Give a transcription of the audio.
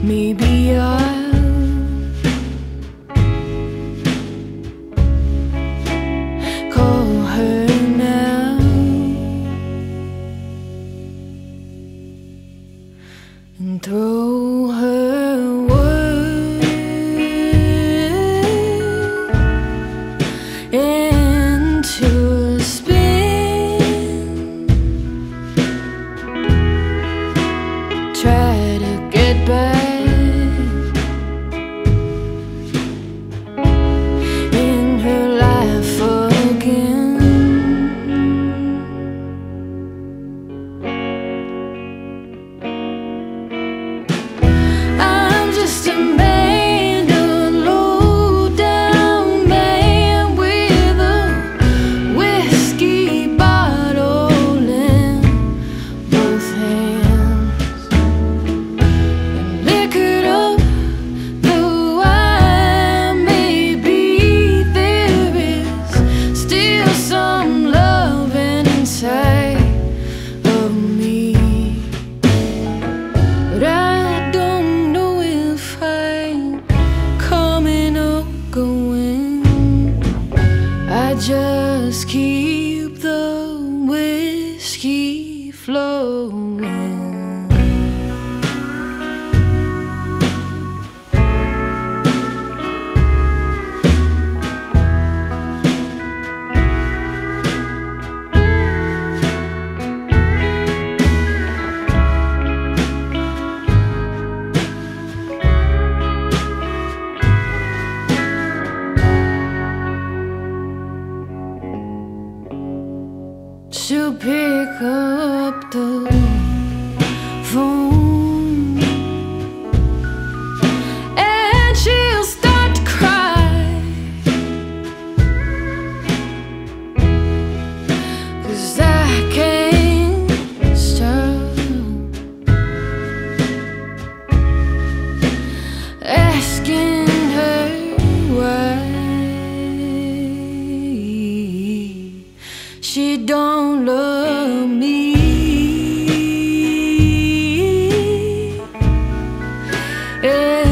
Maybe I'll call her now and throw her word into a spin. Try to get back in her life again. I'm just a man, a low-down man with a whiskey bottle in both hands, and liquored up though I may be, there is still some loving inside of me. But I don't know if I'm coming or going. I just keep the whiskey flowing. She'll pick up the phone and she'll start to cry, 'cause I can't stop asking her why she don't love me anymore.